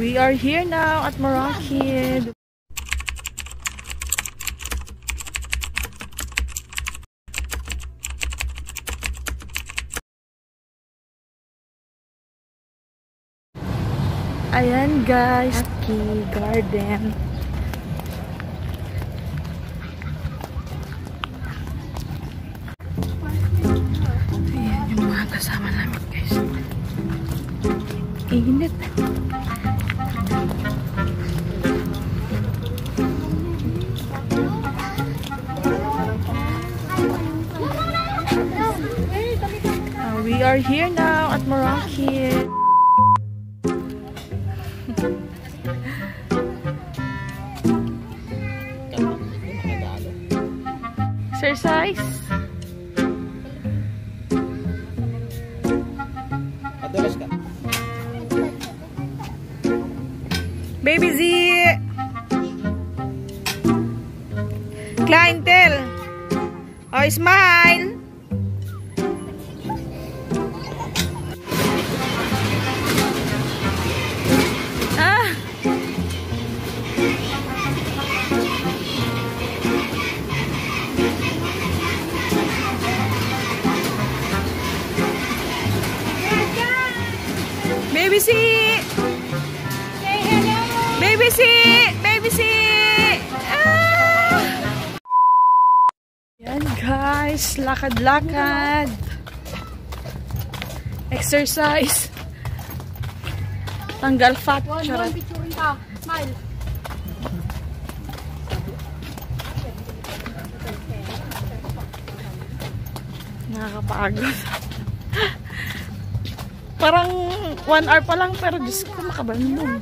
We are here now at Meraki. Ayan guys, Meraki Garden. Ayan yung mga kasama namin guys. Init. We are here now at Meraki. Exercise. Baby Z. Clientele. Oh, smile. Baby C! Say hello! Baby C! Baby C! Yan guys, lakad-lakad. Exercise. Tanggal fat. Charot. Smile. Nakakapagod. Parang 1 hour pa lang, pero Diyos ko, makabandong.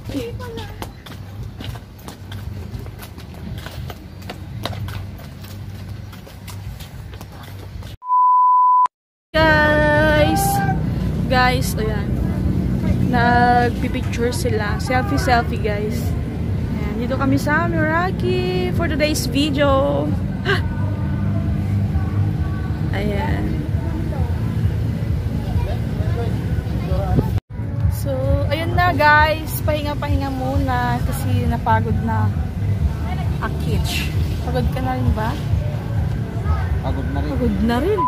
Guys, ayan. Nagpipicture sila. Selfie guys. Ayan, dito kami sa Meraki for today's video. Ayan. So, ayun na guys. Pahinga-pahinga muna kasi napagod na. Akich. Pagod ka na rin ba? Pagod na rin. Pagod na rin.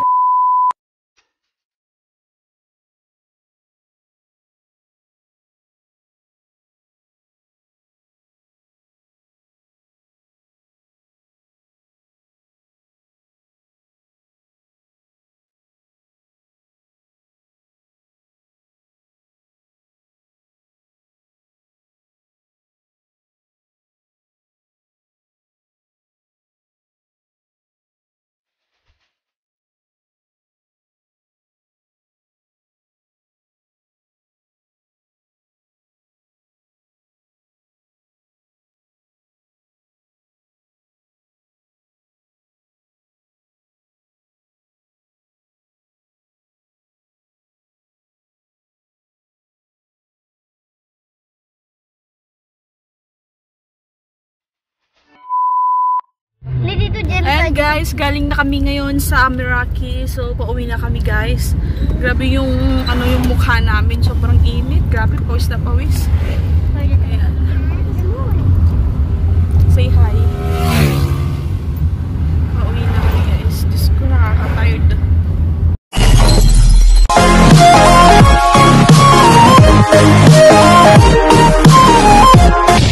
Ayan guys, galing na kami ngayon sa Meraki. So, pauwi na kami guys. Grabe yung, yung mukha namin. Sobrang init. Grabe, pawis na pawis. Ayan. Say hi.